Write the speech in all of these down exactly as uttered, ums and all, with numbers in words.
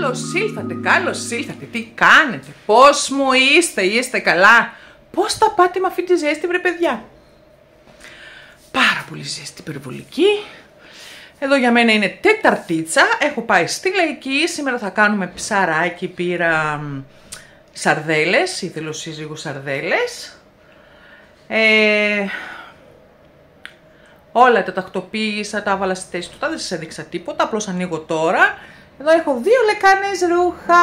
Καλώς ήλθατε, καλώς ήλθατε. Τι κάνετε, πώς μου είστε, είστε καλά? Πώς τα πάτε με αυτή τη ζέστη, βρε παιδιά? Πάρα πολύ ζέστη, υπερβολική. Εδώ για μένα είναι Τεταρτίτσα. Έχω πάει στη Λαϊκή. Σήμερα θα κάνουμε ψαράκι. Πήρα σαρδέλες, η θελοσύζυγο σαρδέλες. Ε, όλα τα τακτοποίησα, τα έβαλα στη θέση του. Δεν σας έδειξα τίποτα, απλώς ανοίγω τώρα. Εδώ έχω δύο λεκάνες ρούχα.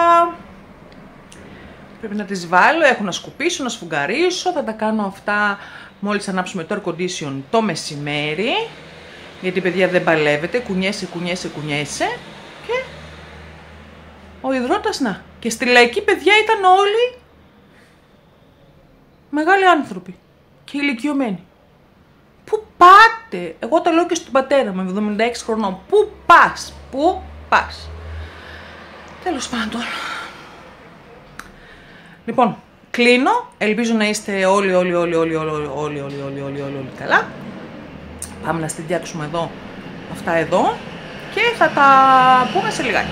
Πρέπει να τις βάλω, έχω να σκουπίσω, να σφουγγαρίσω. Θα τα κάνω αυτά μόλις ανάψουμε το air condition το μεσημέρι. Γιατί παιδιά δεν παλεύεται, κουνιέσαι, κουνιέσαι, κουνιέσαι. Και ο υδρότας να. Και στη Λαϊκή παιδιά ήταν όλοι μεγάλοι άνθρωποι και ηλικιωμένοι. Πού πάτε? Εγώ το λέω και στον πατέρα μου, εβδομήντα έξι χρονών. Πού πας, πού πας? Τέλος πάντων. Λοιπόν, κλείνω. Ελπίζω να είστε όλοι, όλοι, όλοι, όλοι, όλοι, όλοι, όλοι, όλοι, όλοι, όλοι, όλοι, όλοι καλά. Πάμε να στεντιάξουμε εδώ, αυτά εδώ και θα τα πούμε σε λιγάκι.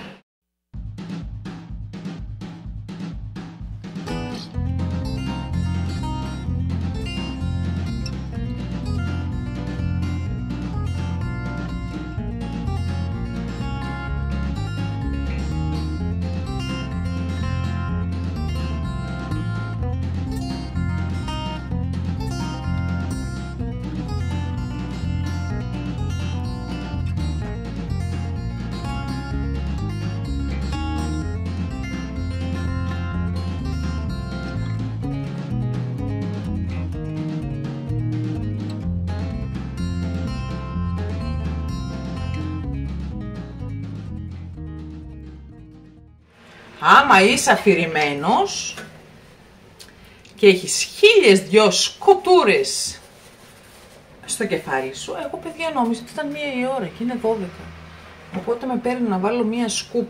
Άμα είσαι αφηρημένος και έχεις χίλιες δυο σκοτούρες στο κεφάλι σου, εγώ παιδιά νόμιζα ότι ήταν μία η ώρα και είναι δώδεκα. Οπότε με παίρνει να βάλω μία σκούπα.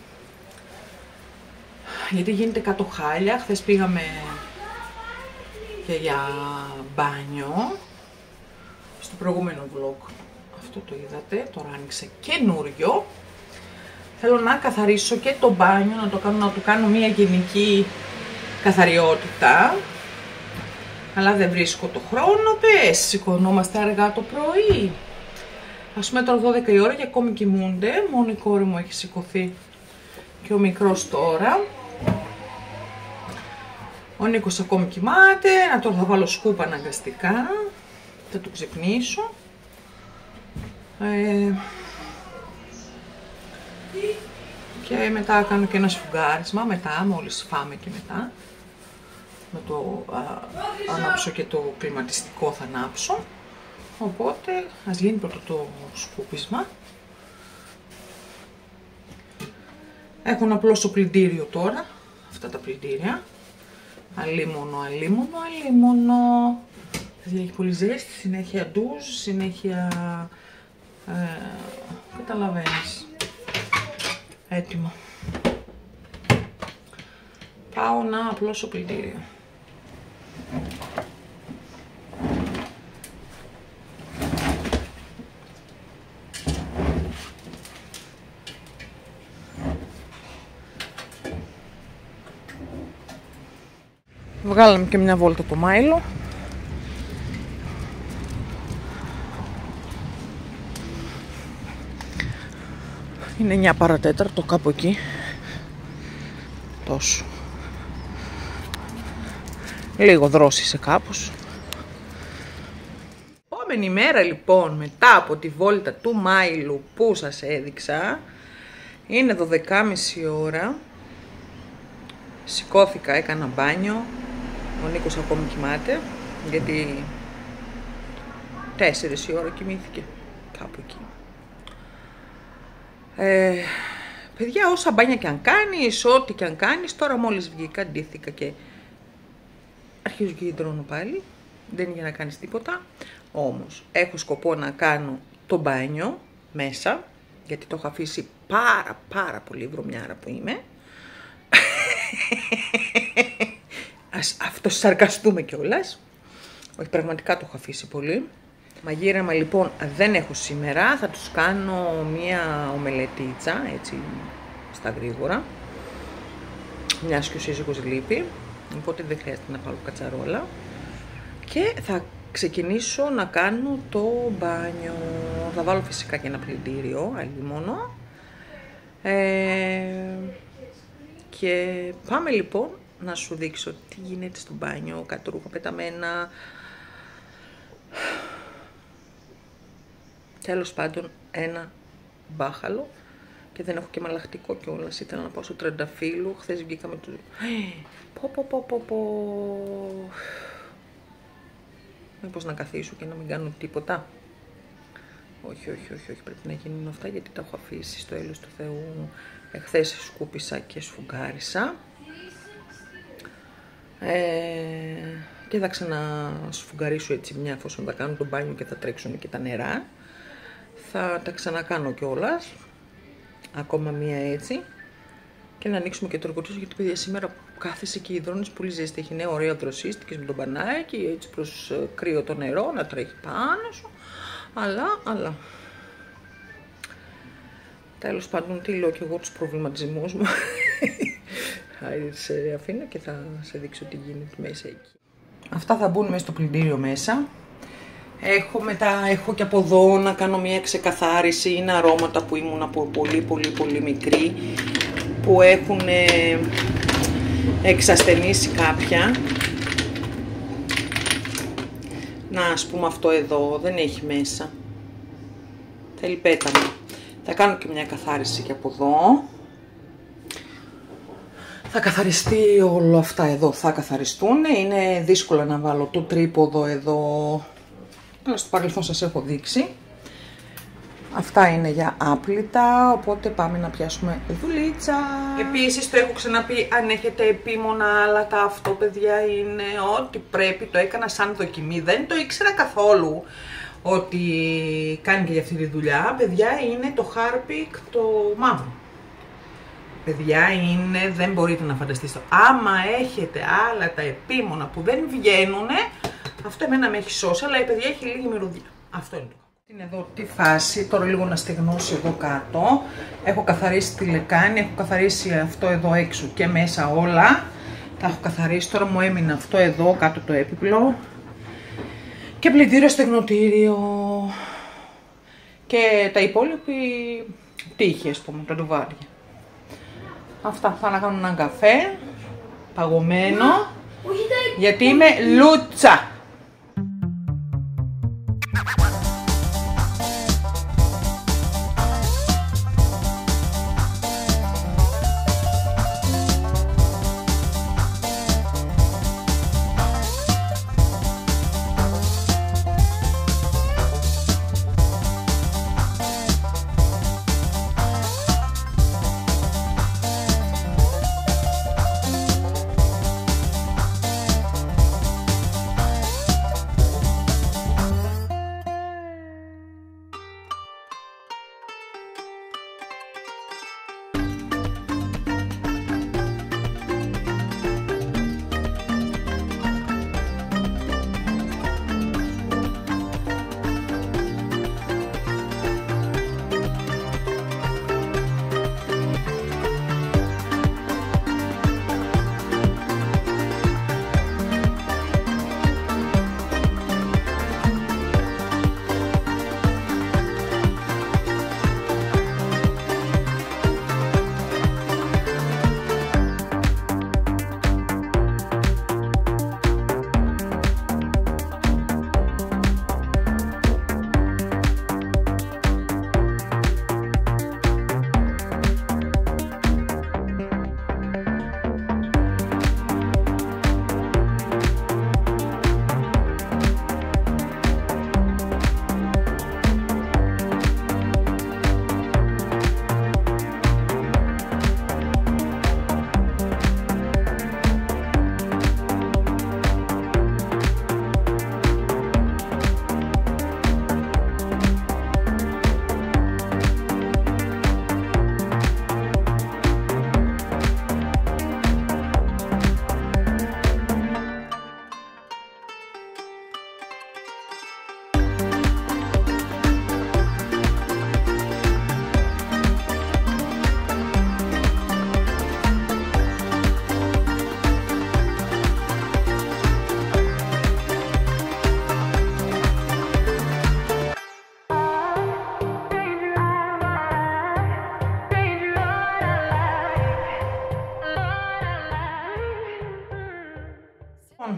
Γιατί γίνεται κάτω χάλια, χθες πήγαμε και για μπάνιο. Στο προηγούμενο vlog αυτό το είδατε, τώρα άνοιξε καινούριο. Θέλω να καθαρίσω και το μπάνιο, να, το κάνω, να του κάνω μια γενική καθαριότητα. Αλλά δεν βρίσκω το χρόνο, πες, σηκωνόμαστε αργά το πρωί. Ας πούμε τώρα δώδεκα η ώρα και ακόμη κοιμούνται, μόνο η κόρη μου έχει σηκωθεί και ο μικρός τώρα. Ο Νίκος ακόμη κοιμάται, να τώρα θα βάλω σκούπα αναγκαστικά, θα του ξυπνήσω. Ε, Και μετά κάνω και ένα σφουγγάρισμα, μετά, μόλις φάμε και μετά. Με το α, ανάψω και το κλιματιστικό θα ανάψω. Οπότε, ας γίνει πρώτο το σκούπισμα. Έχω να πλώσω πλυντήριο τώρα, αυτά τα πλυντήρια. Αλίμονο, αλίμονο, αλίμονο. Δηλαδή έχει πολύ ζέστη, συνέχεια ντουζ, συνέχεια... Ε, καταλαβαίνεις. Έτοιμο. Πάω να απλώσω πλυντήριο. Βγάλαμε και μια βόλτα το Μάιλο. Είναι εννιά παρατέταρτο, κάπου εκεί. Τόσο. Λίγο δρόσισε κάπως. Επόμενη μέρα λοιπόν, μετά από τη βόλτα του Μάιλου που σας έδειξα, είναι δώδεκα και μισή ώρα. Σηκώθηκα, έκανα μπάνιο. Ο Νίκος ακόμη κοιμάται, γιατί τέσσερις η ώρα κοιμήθηκε, κάπου εκεί. Ε, παιδιά, όσα μπάνια και αν κάνεις, ό,τι και αν κάνεις, τώρα μόλις βγήκα, ντύθηκα και αρχίζω και υδρώνω πάλι. Δεν είναι για να κάνεις τίποτα. Όμως, έχω σκοπό να κάνω το μπάνιο μέσα, γιατί το έχω αφήσει πάρα πάρα πολύ βρωμιάρα που είμαι. Ας αυτοσαρκαστούμε κιόλας. Όχι, πραγματικά το έχω αφήσει πολύ. Μαγείρεμα λοιπόν δεν έχω σήμερα, θα τους κάνω μία ομελετίτσα, έτσι, στα γρήγορα. Μιας και ο σύζυγος λείπει, οπότε δεν χρειάζεται να πάρω κατσαρόλα. Και θα ξεκινήσω να κάνω το μπάνιο. Θα βάλω φυσικά και ένα πλυντήριο, αλλή μόνο. Ε, και πάμε λοιπόν να σου δείξω τι γίνεται στο μπάνιο, κάτι ρούχα πεταμένα. Τέλος πάντων ένα μπάχαλο και δεν έχω και μαλαχτικό κιόλας. Ήθελα να πάω στο Τρενταφύλλου, χθες βγήκαμε το... Πω πω πω πω πω... Μήπως να καθίσω και να μην κάνω τίποτα. Όχι, όχι, όχι, όχι, πρέπει να γίνουν αυτά γιατί τα έχω αφήσει στο έλεος του Θεού. Εχθές σκούπισα και σφουγγάρισα. Ε, και θα ξανασφουγγαρίσω έτσι μια, εφόσον θα κάνω το μπάνιο και θα τρέξουν και τα νερά. Θα τα ξανακάνω κιόλας. Ακόμα μία έτσι. Και να ανοίξουμε και το ροκοτήσιο, γιατί παιδιά σήμερα κάθεσαι και υδρώνεις πολύ ζέστη. Έχει νέα ωραία δροσίστικες με τον μπανάκι, έτσι προς κρύο το νερό να τρέχει πάνω σου. Αλλά, αλλά. Τέλος πάντων, τι λέω και εγώ τους προβληματισμούς μου. Άρα σε αφήνω και θα σε δείξω τι γίνεται μέσα εκεί. Αυτά θα μπουν μέσα στο πλυντήριο μέσα. Έχω μετά, έχω και από εδώ να κάνω μια ξεκαθάριση. Είναι αρώματα που ήμουν από πολύ πολύ πολύ μικρή, που έχουν εξασθενήσει κάποια. Να, ας πούμε αυτό εδώ δεν έχει μέσα. Θέλει πέταμα. Θα κάνω και μια καθάριση και από εδώ. Θα καθαριστεί όλο αυτά εδώ, θα καθαριστούν. Είναι δύσκολο να βάλω το τρίποδο εδώ. Αλλά στο παρελθόν σας έχω δείξει. Αυτά είναι για άπλυτα, οπότε πάμε να πιάσουμε δουλίτσα. Επίσης το έχω ξαναπεί, αν έχετε επίμονα άλατα, αυτό παιδιά είναι ό,τι πρέπει. Το έκανα σαν δοκιμή, δεν το ήξερα καθόλου ότι κάνει και για αυτή τη δουλειά. Παιδιά, είναι το Harpic το μαύρο. Παιδιά, είναι, δεν μπορείτε να φανταστείτε. Άμα έχετε άλατα επίμονα που δεν βγαίνουνε, αυτό εμένα με έχει σώσει, αλλά η παιδιά έχει λίγη μυρωδιά. Αυτό είναι το κακό. Είναι εδώ τη φάση, τώρα λίγο να στεγνώσει εδώ κάτω. Έχω καθαρίσει τη λεκάνη, έχω καθαρίσει αυτό εδώ έξω και μέσα όλα. Τα έχω καθαρίσει, τώρα μου έμεινε αυτό εδώ κάτω το έπιπλο. Και πλυντήριο στεγνοτήριο. Και τα υπόλοιποι τύχη, ας πούμε, τα ντουβάρια. Αυτά, θα να κάνω έναν καφέ, παγωμένο, γιατί είμαι λούτσα.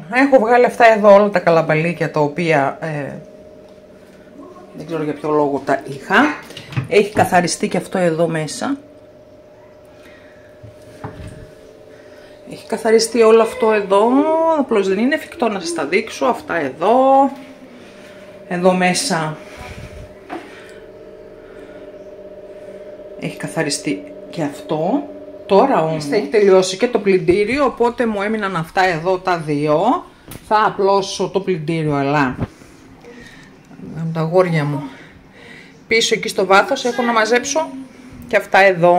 έχω βγάλει αυτά εδώ όλα τα καλαμπαλίκια τα οποία ε, δεν ξέρω για ποιο λόγο τα είχα. Έχει καθαριστεί και αυτό εδώ μέσα. Έχει καθαριστεί όλο αυτό εδώ, απλώς δεν είναι εφικτό να σας τα δείξω. Αυτά εδώ, εδώ μέσα έχει καθαριστεί και αυτό. Τώρα όμως έχει τελειώσει και το πλυντήριο, οπότε μου έμειναν αυτά εδώ τα δύο. Θα απλώσω το πλυντήριο, αλλά με τα αγόρια μου πίσω εκεί στο βάθος έχω να μαζέψω και αυτά εδώ.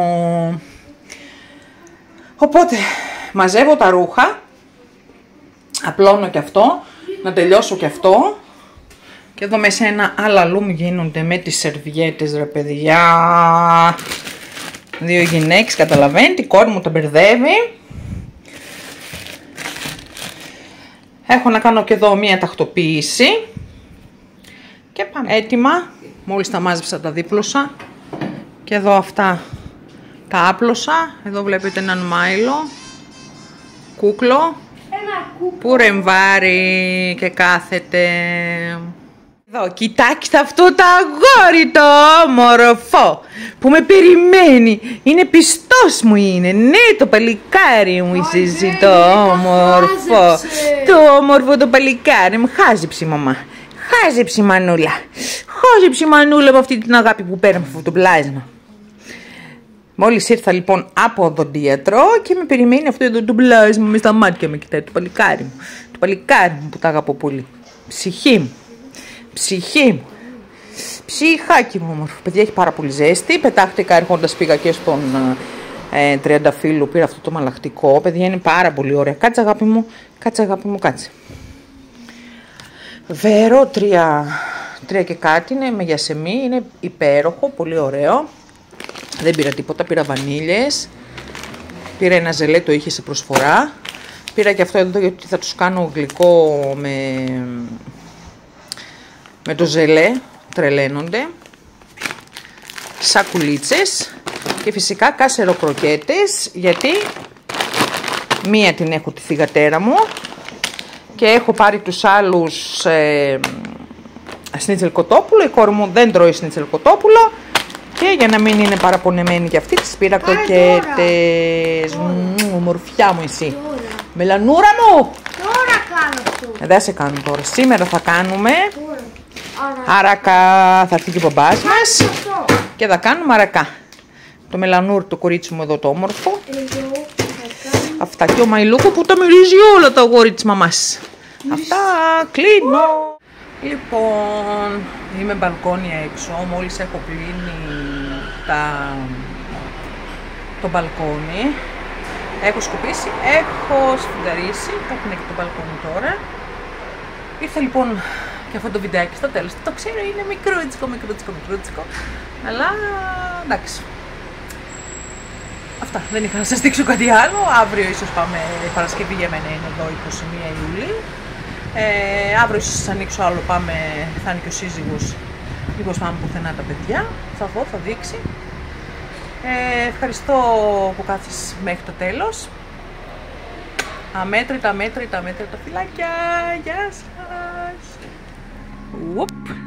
Οπότε μαζεύω τα ρούχα, απλώνω και αυτό, να τελειώσω και αυτό. Και εδώ μέσα ένα αλαλούμ γίνονται με τις σερβιέτες, ρε παιδιά. Δύο γυναίκες, καταλαβαίνετε, η κόρη μου τα μπερδεύει. Έχω να κάνω και εδώ μία τακτοποίηση. Και πάμε. Έτοιμα, μόλις τα μάζεψα τα δίπλωσα. Και εδώ αυτά τα άπλωσα. Εδώ βλέπετε έναν μάιλο, κούκλο, που ρεμβάρει και κάθεται. Εδώ, κοιτάξτε αυτό το αγόρι το όμορφο που με περιμένει. Είναι πιστός μου είναι. Ναι, το παλικάρι μου είσαι εσύ το όμορφο. Το όμορφο το παλικάρι μου. Χάζεψε η μαμά. Χάζεψε η μανούλα. Χάζεψε η μανούλα με αυτή την αγάπη που πέρα με αυτό το πλάσμα. Μόλις ήρθα λοιπόν από οδοντίατρο και με περιμένει αυτό εδώ το πλάσμα με στα μάτια με κοιτάει. Το παλικάρι μου. Το παλικάρι μου που τα αγαπώ πολύ. Ψυχή μου. Ψυχή μου. Ψυχάκι μου όμορφο. Παιδιά, έχει πάρα πολύ ζέστη. Πετάχτηκα έρχοντας, πήγα και στον ε, Τριανταφύλλου. Πήρα αυτό το μαλακτικό. Παιδιά, είναι πάρα πολύ ωραία. Κάτσε αγάπη μου. Κάτσε αγάπη μου, κάτσε. Βέρο, τρία, τρία και κάτι είναι με γιασεμί. Είναι υπέροχο, πολύ ωραίο. Δεν πήρα τίποτα, πήρα βανίλιες. Πήρα ένα ζελέ, το είχε σε προσφορά. Πήρα και αυτό εδώ γιατί θα τους κάνω γλυκό με... με το ζελέ, τρελαίνονται. Σακουλίτσες και φυσικά κάσεροκροκέτες, γιατί μία την έχω τη θυγατέρα μου και έχω πάρει τους άλλους ε, σνίτσελ κοτόπουλο. Η κόρη μου δεν τρώει σνίτσελ κοτόπουλο και για να μην είναι παραπονεμένη και αυτή της πήρα κροκέτες. Μου, ομορφιά μου εσύ. Τώρα. Μελανούρα μου! Τώρα κάνω αυτό. Ε, δεν σε κάνω τώρα. Σήμερα θα κάνουμε... Άρα. Αρακά, θα έρθει και ο μπαμπάς μας και θα κάνουμε αρακά. Το μελανούρ, το κορίτσι μου εδώ το όμορφο. Εδώ, αυτά και ο Μαϊλούκο που τα μυρίζει όλα τα αγόρι της μαμάς. Αυτά, κλείνω. Λοιπόν, είμαι μπαλκόνια έξω, μόλις έχω πλύνει τα... το μπαλκόνι. Έχω σκουπίσει, έχω σφουγγαρίσει, έχουμε και το μπαλκόνι τώρα. Ήρθα λοιπόν και αυτό το βιντεάκι στο τέλος. Το ξέρω, είναι μικρούτσικο, μικρούτσικο, μικρούτσικο. Αλλά εντάξει. Αυτά, δεν είχα να σας δείξω κάτι άλλο. Αύριο ίσως πάμε, Παρασκευή για μένα είναι εδώ είκοσι μία Ιουλίου. Ε, αύριο ίσως σας ανοίξω άλλο, πάμε, θα είναι και ο σύζυγος. Μήπως πάμε πουθενά τα παιδιά. Θα δω, θα δείξει. Ε, ευχαριστώ που κάθεσαι μέχρι το τέλος. Αμέτρητα, αμέτρητα, αμέτρητα φιλάκια. Γεια σας. Whoop.